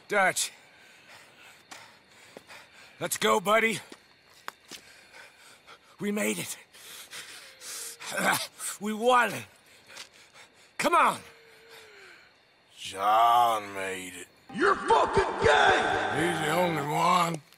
Dutch. Let's go, buddy. We made it. We won. Come on. John made it. You're fucking gay! He's the only one.